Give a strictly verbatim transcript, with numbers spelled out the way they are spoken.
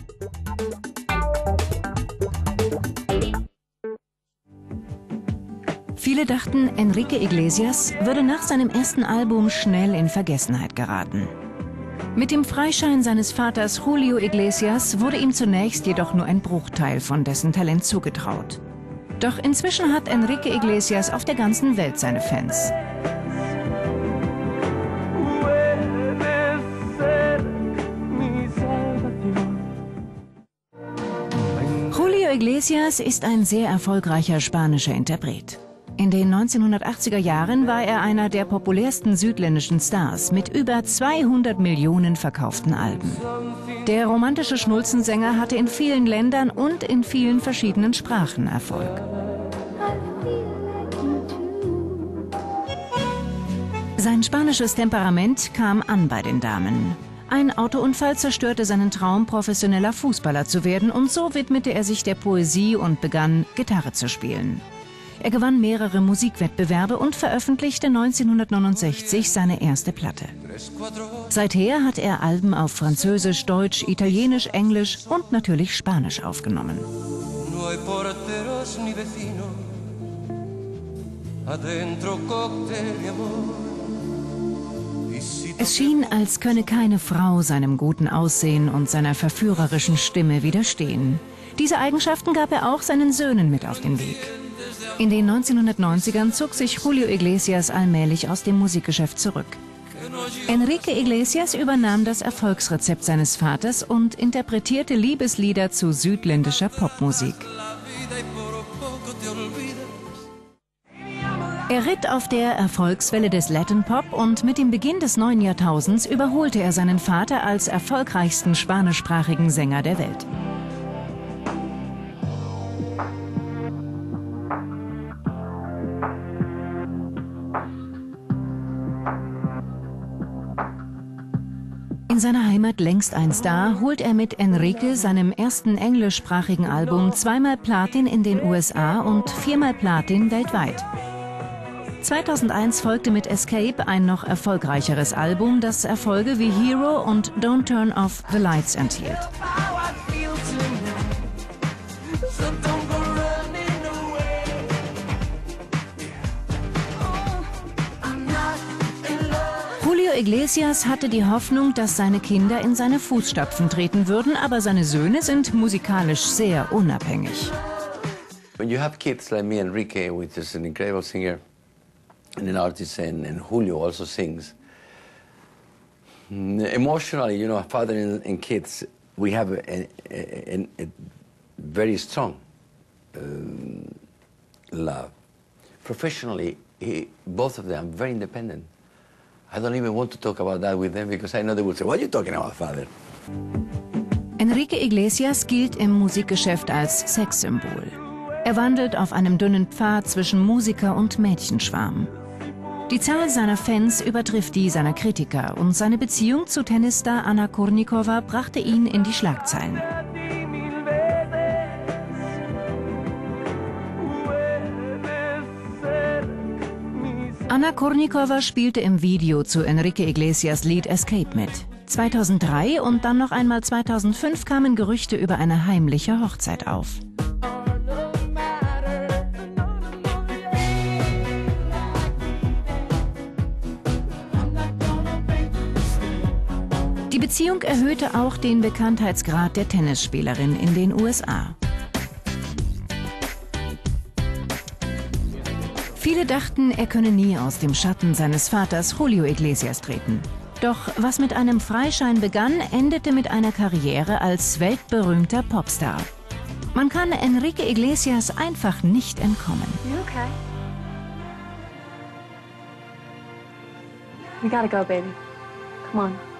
Viele dachten, Enrique Iglesias würde nach seinem ersten Album schnell in Vergessenheit geraten. Mit dem Freischein seines Vaters Julio Iglesias wurde ihm zunächst jedoch nur ein Bruchteil von dessen Talent zugetraut. Doch inzwischen hat Enrique Iglesias auf der ganzen Welt seine Fans. Julio Iglesias ist ein sehr erfolgreicher spanischer Interpret. In den neunzehnhundertachtziger Jahren war er einer der populärsten südländischen Stars mit über zweihundert Millionen verkauften Alben. Der romantische Schnulzensänger hatte in vielen Ländern und in vielen verschiedenen Sprachen Erfolg. Sein spanisches Temperament kam an bei den Damen. Ein Autounfall zerstörte seinen Traum, professioneller Fußballer zu werden, und so widmete er sich der Poesie und begann, Gitarre zu spielen. Er gewann mehrere Musikwettbewerbe und veröffentlichte neunzehnhundertneunundsechzig seine erste Platte. Seither hat er Alben auf Französisch, Deutsch, Italienisch, Englisch und natürlich Spanisch aufgenommen. Es schien, als könne keine Frau seinem guten Aussehen und seiner verführerischen Stimme widerstehen. Diese Eigenschaften gab er auch seinen Söhnen mit auf den Weg. In den neunzehnhundertneunzigern zog sich Julio Iglesias allmählich aus dem Musikgeschäft zurück. Enrique Iglesias übernahm das Erfolgsrezept seines Vaters und interpretierte Liebeslieder zu südländischer Popmusik. Er ritt auf der Erfolgswelle des Latin Pop und mit dem Beginn des neuen Jahrtausends überholte er seinen Vater als erfolgreichsten spanischsprachigen Sänger der Welt. In seiner Heimat längst ein Star, holt er mit Enrique, seinem ersten englischsprachigen Album, zweimal Platin in den U S A und viermal Platin weltweit. zweitausendeins folgte mit Escape ein noch erfolgreicheres Album, das Erfolge wie Hero und Don't Turn Off the Lights enthielt. Julio Iglesias hatte die Hoffnung, dass seine Kinder in seine Fußstapfen treten würden, aber seine Söhne sind musikalisch sehr unabhängig. When you have kids like me, Enrique, which is an incredible singer and an artist, and, and Julio also sings, emotionally, you know, father and, and kids, we have a, a, a, a very strong um, love. Professionally, he, both of them are very independent. I don't even want to talk about that with them because I know they will say, what are you talking about, father? Enrique Iglesias gilt im Musikgeschäft als Sexsymbol. Er wandelt auf einem dünnen Pfad zwischen Musiker und Mädchenschwarm. Die Zahl seiner Fans übertrifft die seiner Kritiker und seine Beziehung zu Tennisstar Anna Kournikova brachte ihn in die Schlagzeilen. Anna Kournikova spielte im Video zu Enrique Iglesias Lied Escape mit. zweitausenddrei und dann noch einmal zweitausendfünf kamen Gerüchte über eine heimliche Hochzeit auf. Die Beziehung erhöhte auch den Bekanntheitsgrad der Tennisspielerin in den U S A. Viele dachten, er könne nie aus dem Schatten seines Vaters Julio Iglesias treten. Doch was mit einem Freischein begann, endete mit einer Karriere als weltberühmter Popstar. Man kann Enrique Iglesias einfach nicht entkommen. You okay? We gotta go, baby. Come on.